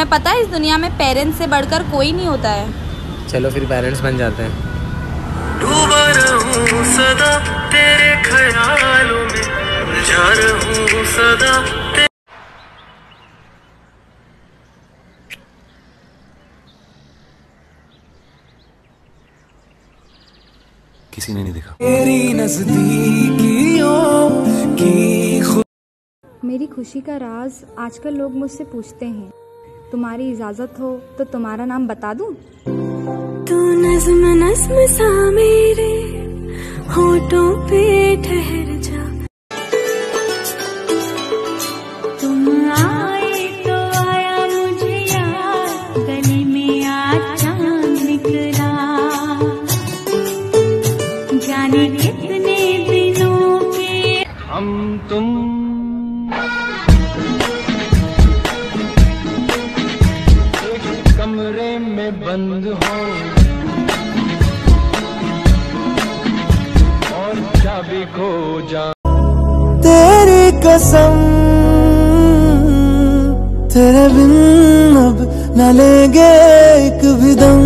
तुम्हें पता है इस दुनिया में पेरेंट्स से बढ़कर कोई नहीं होता है। चलो फिर पेरेंट्स बन जाते हैं। डूबा रहूं सदा तेरे ख्यालों में, उलझा रहूं सदा। किसी ने नहीं देखा। तेरी नजदीकियों की मेरी खुशी का राज आजकल लोग मुझसे पूछते हैं, तुम्हारी इजाजत हो तो तुम्हारा नाम बता दूं? तू नज़्म नज़्म सा मेरे होठों पे ठहर जा। तुम आए तो आया मुझे याद, गली में आज चांद निकला। जाने कितने दिनों के हम तुम एक कमरे में बंद हो और चाबी खो जा। तेरी कसम तेरे बिन अब न लेंगे एक भी दम।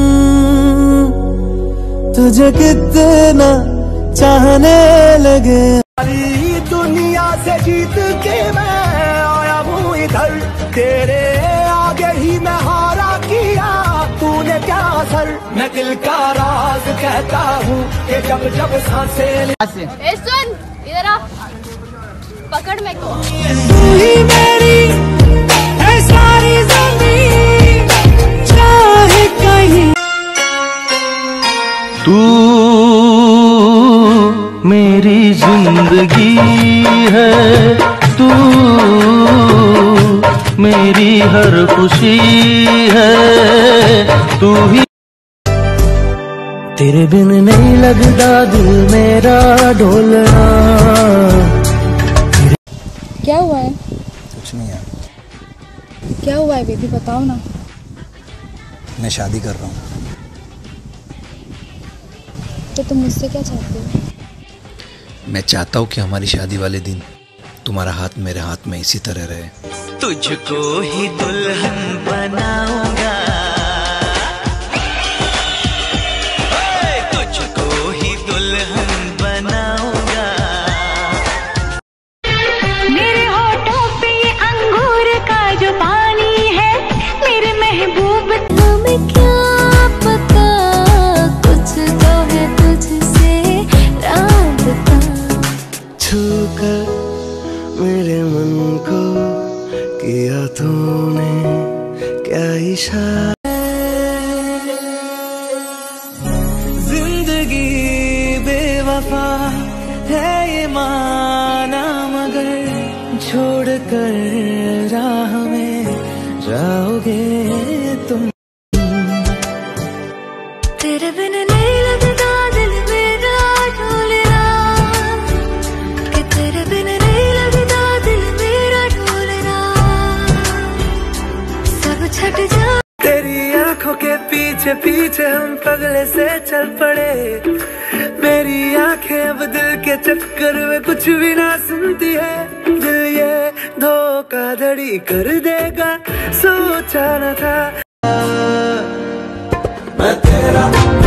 तुझे कितना चाहने लगे। सारी दुनिया से जीत के मैं आया हूँ इधर, तेरे आगे ही मैं हारा किया तूने क्या असर। मैं दिल का राज कहता हूँ कि जब जब सांसें सुन इधर आ, पकड़ मेरे को। तू ही मेरी है सारी ज़मीन, चाहे कहीं। तू मेरी जिंदगी है, तू मेरी हर खुशी है, तू ही। तेरे बिन नहीं लगता दिल मेरा ढोलना। क्या हुआ है? कुछ नहीं यार, क्या हुआ है बेबी बताओ ना। मैं शादी कर रहा हूँ। तो तुम मुझसे क्या चाहते हो? मैं चाहता हूँ कि हमारी शादी वाले दिन तुम्हारा हाथ मेरे हाथ में इसी तरह रहे। तुझको ही दुल्हन बनाऊंगा, तुझको ही दुल्हन बनाऊंगा। मेरे होठों पे ये अंगूर का जो पानी है, मेरे महबूब। हमें क्या पता कुछ तो है तुझसे राबता। छूकर मेरे मन को किया तूने क्या इशारा। जिंदगी बेवफा है ये माना, मगर छोड़ कर राह में जाओगे तुम। तेरे बिन नहीं लगता दिल मेरा ढोलना, कि तेरे बिन नहीं लगता दिल मेरा ढोलना। सब छट जा। तेरी आंखों के पीछे पीछे हम पगले से चल पड़े। मेरी आंखें अब दिल के चक्कर में कुछ भी ना सुनती है। दिल ये धोखाधड़ी कर देगा सोचा न था। मैं तेरा